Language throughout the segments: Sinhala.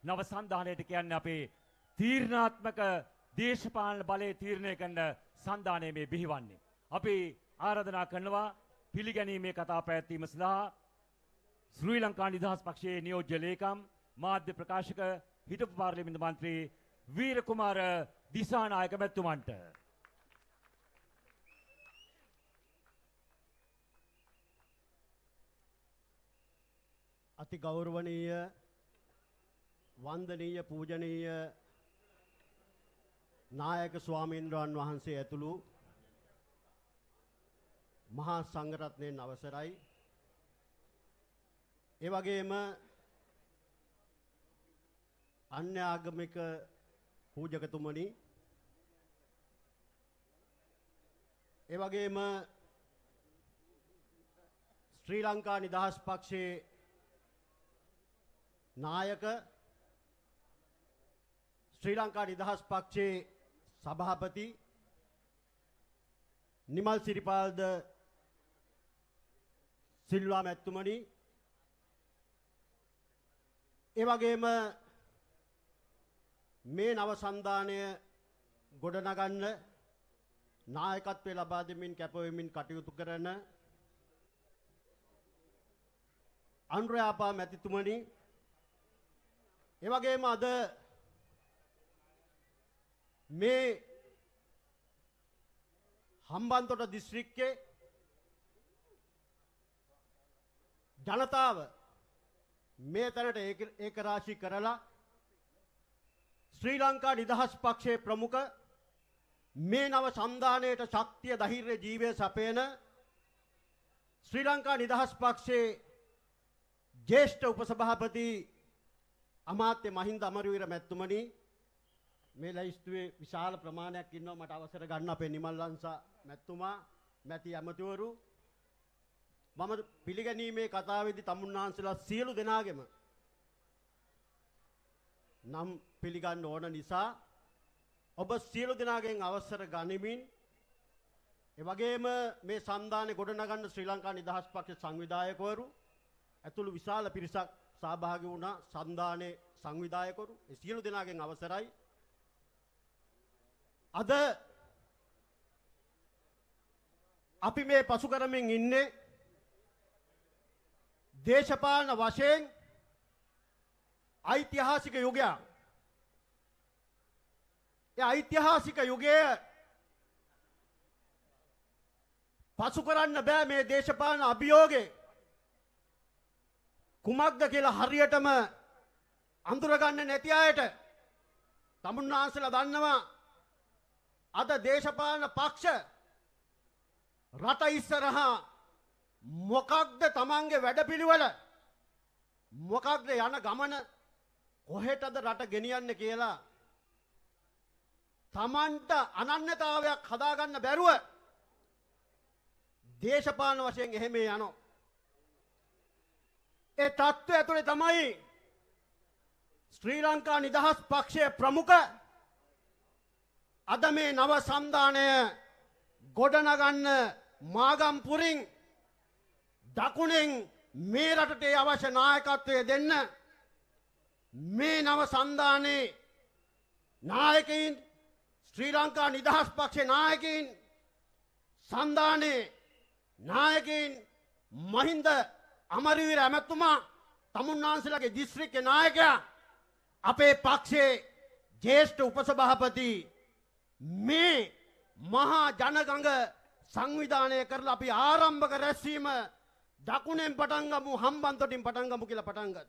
නව සංධානයට කියන්නේ අපේ තීරණාත්මක දේශපාලන බලය තීරණය කරන සංධානය මේ බිහිවන්නේ. අපි ආරාධනා කරනවා පිළිගැනීමේ කතා පැවැත්වීම සඳහා ශ්‍රී ලංකා නිදහස් පක්ෂයේ නියෝජ්‍ය ලේකම් මාධ්‍ය ප්‍රකාශක හිටපු පාර්ලිමේන්තු මන්ත්‍රී වීරකුමාර දිසානායක මැතිතුමන්ට අති ගෞරවනීය වන්දනීය පූජනීය නායක ස්වාමීන්ද්‍රයන් වහන්සේ ඇතුළු මහා සංඝරත්නයන් අවසරයි. ඒ වගේම අන්‍ය ආගමික පූජකතුමනි, ඒ වගේම ශ්‍රී ලංකා නිදහස් පක්ෂයේ නායක, ශ්‍රී ලංකා නිදහස් පක්ෂයේ සභාපති නිමල් සිරිපාල්ද සිල්වා මැතිතුමනි, ඒ වගේම මේ නව සංධානය ගොඩනගන්න නායකත්වය ලබා දෙමින් කැපවෙමින් කටයුතු කරන අනුරාපා මැතිතුමනි, ඒ වගේම අද මේ හම්බන්තොට දිස්ත්‍රික්කයේ ජනතාව මේ තැනට ඒකරාශී කරලා ශ්‍රී ලංකා නිදහස් පක්ෂයේ ප්‍රමුඛ මේ නව සංධානයට ශක්තිය ධෛර්ය ජීවය සපයන ශ්‍රී ලංකා නිදහස් පක්ෂයේ ජ්‍යෙෂ්ඨ උපසභාපති අමාත්‍ය මහින්ද අමරවීර මැතිතුමනි, මේ ලැයිස්තුවේ විශාල ප්‍රමාණයක් ඉන්නවා. මට අවසර ගන්න අපේ නිමල් ලංසා මැතිතුමා, මැති ඇමතිවරු, මම පිළිගැනීමේ කතාවේදී තමුන්නාන්සලා සියලු දෙනාගෙම නම් පිළිගන්න ඕන නිසා ඔබ සියලු දෙනාගෙන් අවසර ගනිමින්, ඒ වගේම මේ සංධානය ගොඩනගන්න ශ්‍රී ලංකා නිදහස් පක්ෂ සංවිධායකවරු ඇතුළු විශාල පිරිසක් සහභාගී වුණා. සංධානයේ සංවිධායකවරු ඒ සියලු දෙනාගෙන් අවසරයි. අද අපි මේ පසු කරමින් ඉන්නේ දේශපාලන වශයෙන් ඓතිහාසික යුගයක්. ඒ ඓතිහාසික යුගයේ පසු කරන්න බෑ මේ දේශපාලන අභියෝගේ කුමක්ද කියලා හරියටම අඳුරගන්න නැති අයට තමුන්නාන්සලා දන්නවා. අද දේශපාලන පක්ෂ රට ඉස්සරහා මොකක්ද තමන්ගේ වැඩපිළිවෙල, මොකක්ද යන ගමන, කොහෙටද රට ගෙනියන්නේ කියලා තමන්ට අනන්‍යතාවයක් හදාගන්න බැරුව දේශපාලන වශයෙන් එහෙම යනවා. ඒ තත්ත්වය ඇතුලේ තමයි ශ්‍රී ලංකා නිදහස් පක්ෂයේ ප්‍රමුඛ අද මේ නව සංධානය ගොඩනගන්න මාගම්පුරින් දකුණෙන් මේ රටට අවශ්‍ය නායකත්වය දෙන්න මේ නව සංධානයේ නායකයින්, ශ්‍රී ලංකා නිදහස් පක්ෂයේ නායකයින්, සංධානයේ නායකයින් මහින්ද අමරවීර ඇමතුමා, තමුන්නාන්සලාගේ දිස්ත්‍රික්කයේ නායකයා, අපේ පක්ෂයේ ජ්‍යෙෂ්ඨ උපසභාපති මේ මහා ජනගඟ සංවිධානය කරලා අපි ආරම්භක රැස්වීම දකුණෙන් පටන් ගමු, හම්බන්තොටින් පටන් ගමු කියලා පටන් ගත්තා.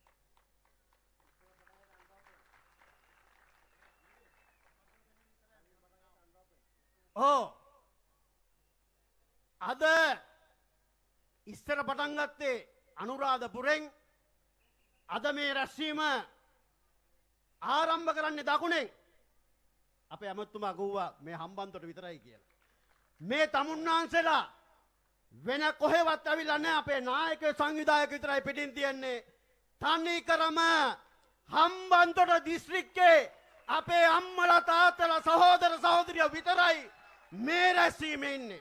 අද ඉස්සර පටන් ගත්තේ අනුරාධපුරෙන්. අද මේ රැස්වීම ආරම්භ කරන්නේ දකුණෙන්. අපේ ඇමතුමා ගුවා මේ හම්බන්තොට විතරයි කියලා. මේ තමුන්නාන්සලා වෙන කොහෙවත් ඇවිල්ලා නැහැ. අපේ නායක සංවිධායක විතරයි පිටින් තියන්නේ. තනි කරම හම්බන්තොට දිස්ත්‍රික්කේ අපේ අම්මලා තාත්තලා සහෝදර සහෝදරියෝ විතරයි මේ රැස්වීමේ ඉන්නේ.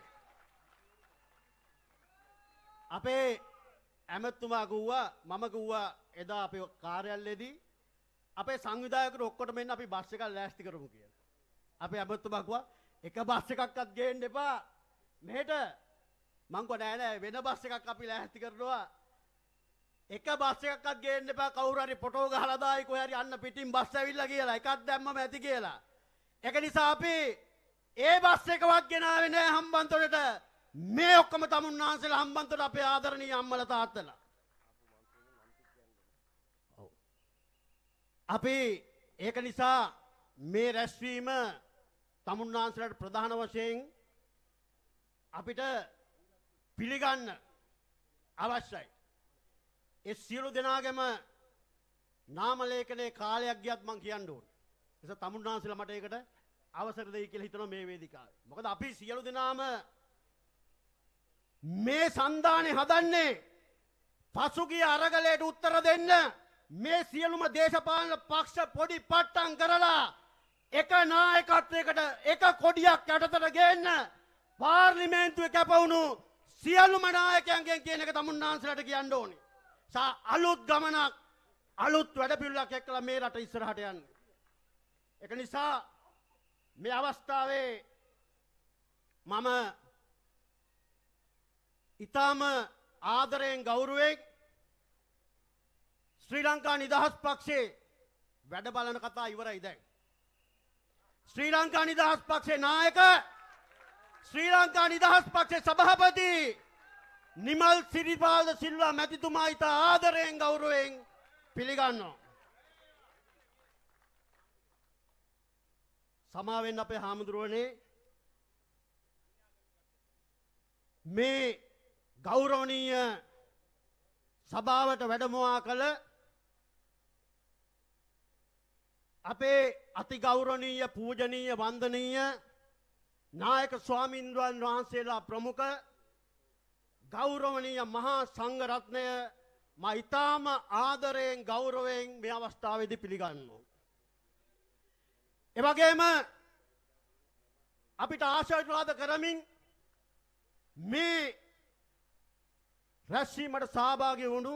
අපේ ඇමතුමා ගුවා, මම ගුවා එදා අපේ කාර්යාලයේදී අපේ සංවිධායකරු ඔක්කොටම එන්න අපි බස් එකක් ලෑස්ති කරමු කියලා. අපේ ඇමතුමා කිව්වා එක බස් එකක්වත් ගේන්න එපා මෙහෙට. මං කිව්වා නෑ නෑ වෙන බස් එකක් අපි ලෑස්ති කරනවා. එක බස් එකක්වත් ගේන්න එපා කවුරු හරි ෆොටෝ ගහලා දායි කොහේ හරි අන්න පිටින් බස් ඇවිල්ලා කියලා එකක් දැම්මම ඇති කියලා. ඒක නිසා අපි ඒ බස් එකවත් ගෙනාවේ නෑ හම්බන්තොටට. මේ ඔක්කොම තමුන්නාන්සලා හම්බන්තොට අපේ ආදරණීය අම්මලා තාත්තලා. අපි ඒක නිසා මේ රැස්වීම තමුන්නාන්සලාට ප්‍රධාන වශයෙන් අපිට පිළිගන්න අවශ්‍යයි. ඒ සියලු දෙනාගේම නාම ලේඛනයේ කාලයක් ගියත් මම කියන්න ඕනේ. ඒක තමුන්නාන්සලා මට ඒකට අවසර දෙයි කියලා හිතනවා මේ වේදිකාවේ. මොකද අපි සියලු දෙනාම මේ සන්දානේ හදන්නේ පසුගිය අරගලයට උත්තර දෙන්න මේ සියලුම දේශපාලන පක්ෂ පොඩි පට්ටම් කරලා එක නායකත්වයකට එක කොඩියක් යටතට ගේන්න පාර්ලිමේන්තුවේ කැපවුණු සියලුම නායකයන්ගෙන් කියන එක තමුන්නාන්සලාට කියන්න ඕනේ. අලුත් ගමනක් අලුත් වැඩපිළිවෙලක් එක්කලා මේ රට ඉස්සරහට යන්නේ. ඒක නිසා මේ අවස්ථාවේ මම ඊටම ආදරයෙන් ගෞරවයෙන් ශ්‍රී ලංකා නිදහස් පක්ෂයේ වැඩ බලන කතා ඉවරයි දැන්. ශ්‍රී ලංකා නිදහස් පක්ෂයේ නායක ශ්‍රී ලංකා නිදහස් පක්ෂයේ සභාපති නිමල් සිරිපාල සිල්වා මැතිතුමා ඊට ආදරයෙන් ගෞරවයෙන් පිළිගන්නවා. සමාවෙන්න අපේ හාමුදුරුවනේ මේ ගෞරවනීය සභාවට වැඩමවා කළ අපේ අති ගෞරවනීය පූජනීය වන්දනීය නායක ස්වාමීන්ද්‍රයන් වහන්සේලා ප්‍රමුඛ ගෞරවනීය මහා සංඝ රත්නය මා ඊටාම ආදරයෙන් ගෞරවයෙන් මේ අවස්ථාවේදී පිළිගන්නවා. ඒ වගේම අපිට ආශිර්වාද කරමින් මේ රැස්වීමට සහභාගී වුණු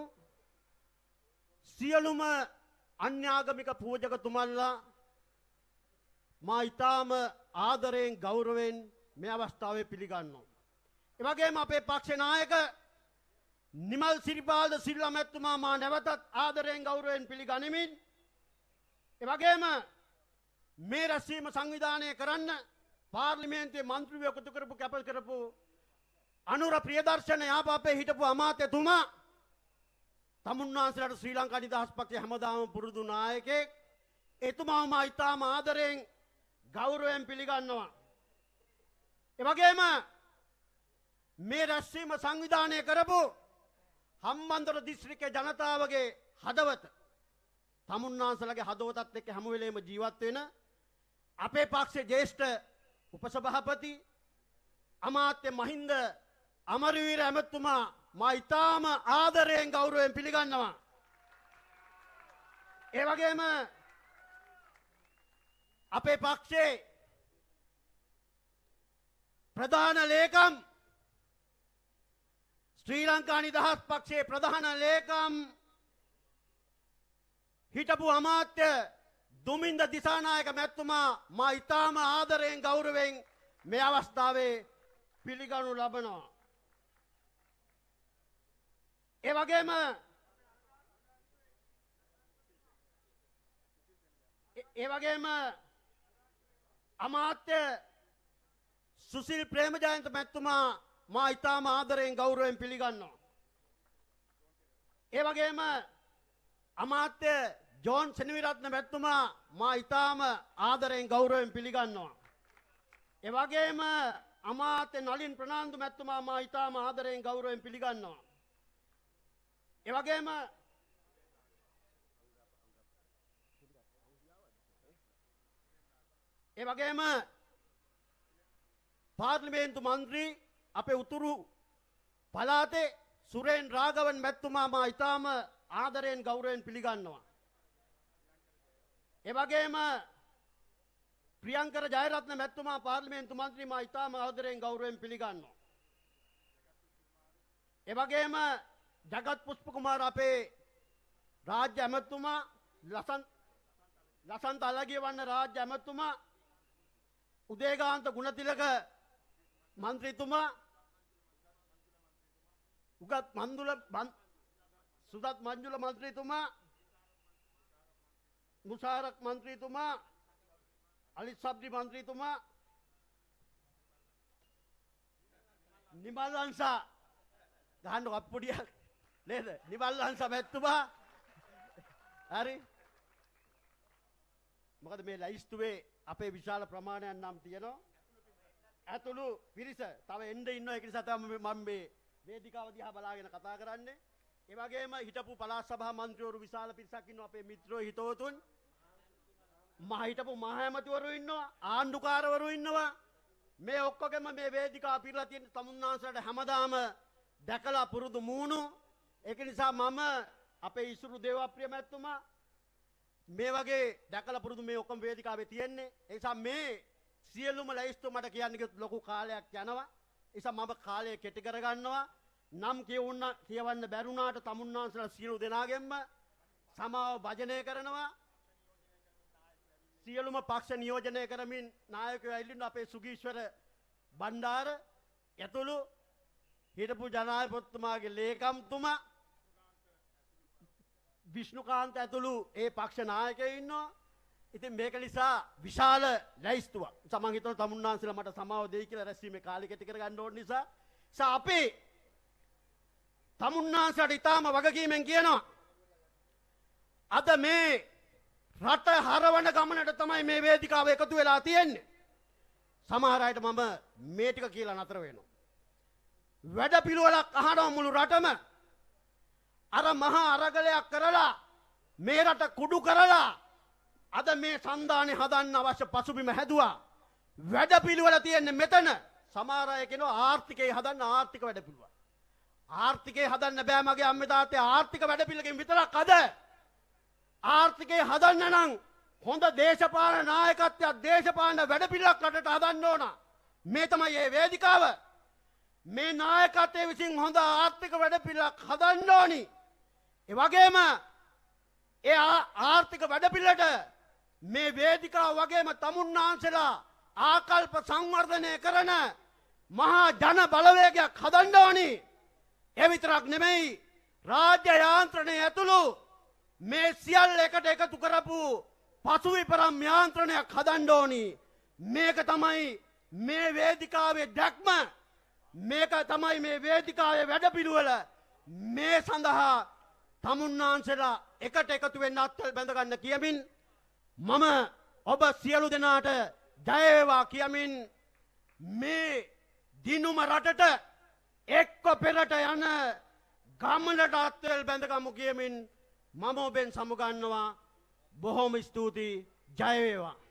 සියලුම අන්‍යාගමික පූජකතුමන්ලා මා ඊටාම ආදරයෙන් ගෞරවයෙන් මේ අවස්ථාවේ පිළිගන්නවා. ඒ වගේම අපේ පක්ෂ නායක නිමල් සිරිපාල සිල්වා මැතිතුමා මා නැවතත් ආදරයෙන් ගෞරවයෙන් පිළිගනිමින් ඒ වගේම මේ රැස්වීම සංවිධානය කරන්න පාර්ලිමේන්තුවේ මන්ත්‍රීවරු එකතු කරපු කැප කරපු අනුර ප්‍රියදර්ශන යාපාපේ හිටපු අමාත්‍යතුමා තමුන්නාන්සලාට ශ්‍රී ලංකා නිදහස් පක්ෂයේ හැමදාම පුරුදු නායකයෙක්. එතුමාම ඊටාම ආදරයෙන් ගෞරවයෙන් පිළිගන්නවා. ඒ වගේම මේ රැස්වීම සංවිධානය කරපු හම්බන්තොට දිස්ත්‍රික්කයේ ජනතාවගේ හදවත තමුන්නාන්සලාගේ හදවතත් එක්ක හැම වෙලේම ජීවත් වෙන අපේ පක්ෂයේ ජ්‍යෙෂ්ඨ උපසභාපති අමාත්‍ය මහින්ද අමරවීර ඇමතුමා මා ඊටාම ආදරයෙන් ගෞරවයෙන් පිළිගන්නවා. ඒ වගේම අපේ පක්ෂයේ ප්‍රධාන ලේකම් ශ්‍රී ලංකා නිදහස් පක්ෂයේ ප්‍රධාන ලේකම් හිටපු අමාත්‍ය දුමින්ද දිසානායක මැතිතුමා මා ඊටාම ආදරයෙන් ගෞරවයෙන් මේ අවස්ථාවේ පිළිගනු ලබනවා. ඒ වගේම අමාත්‍ය සුසිල් ප්‍රේමජයන්ත මැතිතුමා මා ඊටාම ආදරයෙන් ගෞරවයෙන් පිළිගන්නවා. ඒ වගේම අමාත්‍ය ජෝන් සෙනවිරත්න මැතිතුමා මා ඊටාම ආදරයෙන් ගෞරවයෙන් පිළිගන්නවා. ඒ වගේම අමාත්‍ය නලින් ප්‍රනාන්දු මැතිතුමා මා ඊටාම ආදරයෙන් ගෞරවයෙන් පිළිගන්නවා. ඒ වගේම පාර්ලිමේන්තු මන්ත්‍රී අපේ උතුරු පළාතේ සුරේන් රාගවන් මැතිතුමා මා ඊටාම ආදරයෙන් ගෞරවයෙන් පිළිගන්නවා. ඒ වගේම ප්‍රියංකර ජයරත්න මැතිතුමා පාර්ලිමේන්තු මන්ත්‍රී මා ඊටාම ආදරයෙන් ගෞරවයෙන් පිළිගන්නවා. ඒ වගේම ජගත් පුෂ්ප කුමාර අපේ රාජ්‍ය ඇමතුමා ලසන්ත අලගියවන්න රාජ්‍ය ඇමතුමා උදේගාන්ත ගුණතිලක මන්ත්‍රීතුමා උගත් සුදත් මංජුල මන්ත්‍රීතුමා මුසාරක් මන්ත්‍රීතුමා අලිත් සබ්දි මන්ත්‍රීතුමා නිමල්ලන්සා ගහන්න අප්පුඩියක් නේද නිමල්ලන්සා මැතිතුමා හරි මොකද මේ ලයිස්තුවේ අපේ විශාල ප්‍රමාණයක් නම් තියෙනවා ඇතුළු පිරිස තව එන්න ඉන්නවා ඒක නිසා තමයි මම මේ වේදිකාව දිහා බලාගෙන කතා කරන්නේ ඒ වගේම හිටපු පළාත් සභා මන්ත්‍රීවරු විශාල පිරිසක් ඉන්නවා අපේ මිත්‍රයෝ හිතවතුන් හිටපු මහ ඇමතිවරු ඉන්නවා ආණ්ඩුකාරවරු ඉන්නවා මේ ඔක්කොගෙම මේ වේදිකාව පිරලා තියෙන තමුන්නාන්සලට හැමදාම දැකලා පුරුදු මූණු ඒක නිසා මම අපේ ඉසුරු දේවප්‍රිය මැතිතුමා මේ වගේ දැකලා පුරුදු මේ ඔක්කොම වේදිකාවේ තියෙන්නේ ඒ නිසා මේ සියලුම ලයිස්තු මට කියන්න ලොකු කාලයක් යනවා ඒ නිසා මම කාලය කෙටි කරගන්නවා නම් කියවන්න බැරුණාට තමුන්නාන්සලා සියලු දෙනාගෙන්ම සමාව භජනය කරනවා සියලුම පක්ෂ නියෝජනය කරමින් නායකයෝ ඇවිල්ලා අපේ සුගීශ්වර බණ්ඩාර ඇතුළු හිටපු ජනාධිපතිතුමාගේ ලේකම්තුමා විෂ්ණුකාන්ත ඇතුළු ඒ පක්ෂ නායකයෝ ඉන්නවා. ඉතින් මේක නිසා විශාල ලැයිස්තුවක්. මම හිතනවා තමුන්නාන්සලා මට සමාව දෙයි කියලා රැස්වීමේ කාලය කෙටි කරගන්න ඕන නිසා අපි තමුන්නාන්සලාට ඊටාම වගකීමෙන් කියනවා අද මේ රට හරවන ගමනට තමයි මේ වේදිකාව එකතු වෙලා තියෙන්නේ. සමහර අයට මම මේ ටික කියලා නතර වෙනවා. වැඩ පිළිවෙලක් අහනවා මුළු රටම. අර මහා අරගලයක් කරලා මේ රට කුඩු කරලා අද මේ සන්දානේ හදන්න අවශ්‍ය පසුබිම හැදුවා. වැඩ පිළිවෙල තියෙන්නේ මෙතන. සමහර අය කියනවා ආර්ථිකය හදන්න ආර්ථික වැඩ පිළිවෙල. ආර්ථිකය හදන්න බෑ මගේ අම්මේ තාත්තේ ආර්ථික වැඩ පිළිවෙලකින් විතරක් අද ආර්ථිකය හදන්න නම් හොඳ දේශපාලන නායකත්වයක් දේශපාලන වැඩපිළිවෙලක් රටට හදන්න ඕන. මේ තමයි මේ වේදිකාව. මේ නායකත්වයේ විසින් හොඳ ආර්ථික වැඩපිළිවෙලක් හදන්න ඕනි. ඒ වගේම ඒ ආර්ථික වැඩපිළිවෙලට මේ වේදිකාව වගේම තමුන්නාන්සලා ආකල්ප සංවර්ධනය කරන මහා ජන බලවේගයක් හදන්න ඕනි. ඒ විතරක් නෙමෙයි රාජ්‍ය යාන්ත්‍රණය ඇතුළු මේ සියල්ල එකට එකතු කරපු පසුවිපරම් යාන්ත්‍රණයක් හදන්න ඕනි. මේක තමයි මේ වේදිකාවේ දැක්ම. මේක තමයි මේ වේදිකාවේ වැඩපිළිවෙල. මේ සඳහා තමුන්නාන්සලා එකට එකතු වෙන්න අත්වල බැඳ ගන්න කියමින් මම ඔබ සියලු දෙනාට ජය වේවා කියමින් මේ දිනුම රටට එක්ක පෙරට යන ගමනට අත්වල බැඳගමු කියමින් මම ඔබෙන් සමුගන්නවා. බොහොම ස්තුතියි. ජය වේවා.